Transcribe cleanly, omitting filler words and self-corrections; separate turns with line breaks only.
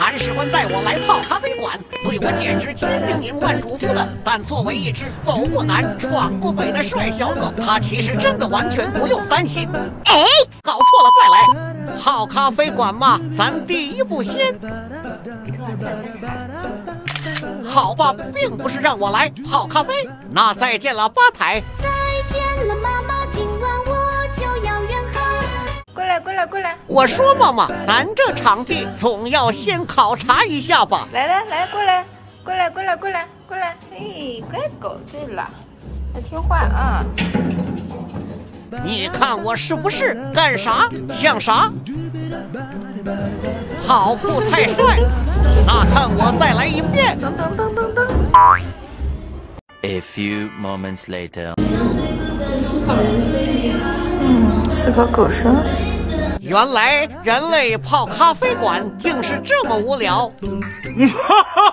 韩世官带我来泡咖啡馆，对我简直千叮咛万嘱咐的。但作为一只走过南闯过北的帅小狗，他其实真的完全不用担心。
哎，
搞错了再来，泡咖啡馆嘛，咱第一步先。好吧，并不是让我来泡咖啡，那再见了吧台。
再见了妈妈，今晚我就要远航。过来！
我说嘛嘛，咱这场地总要先考察一下吧。
来，过来！哎，乖狗，对了，要听话啊。
你看我是不是干啥像啥？跑步太帅，那看我再来一遍。
噔。
A few moments later，
思考人生一样。思考狗生。
原来人类泡咖啡馆竟是这么无聊。